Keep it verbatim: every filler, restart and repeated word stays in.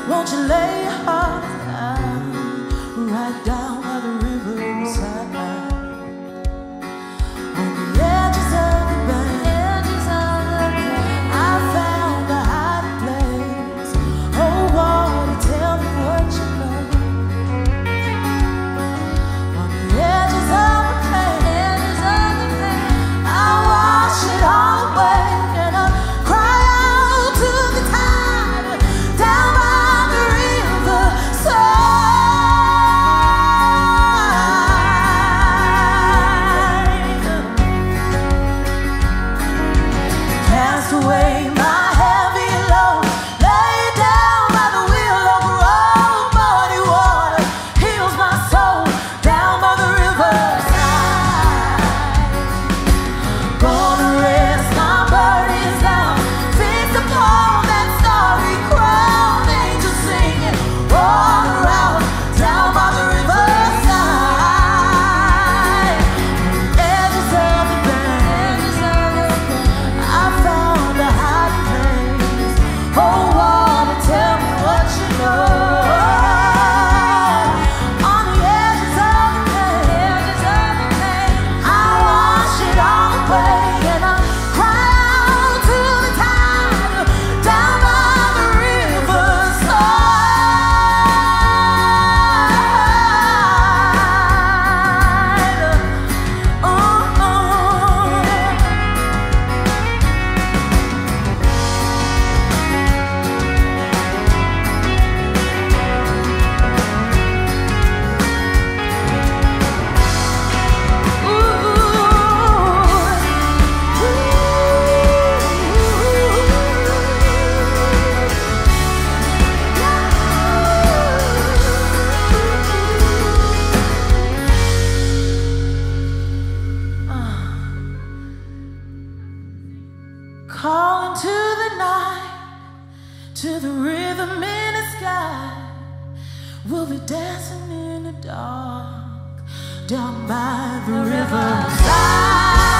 Won't you lay your heart down right down by the riverside, on the edges of the bank? Edges of the bank. I found a hiding place. Oh, water, tell me what you know. On the edges of the bank, edges of the bank. I wash it all away and I cry out to the tide down by the riverside. Cast away my heavy load, lay down by the wheel of a road. Muddy water heals my soul down by the riverside. Gonna rest my burdens down, fix upon that starry crown. Angels singing all around down by the riverside. Edges of the bank, I found a hiding place. Oh, water, tell me what you know. On the edges of the bank, I wash it all away and I cry out to the tide down by the riverside. Oh, calling to the night, to the rhythm in the sky. We'll be dancing in the dark down by the riverside.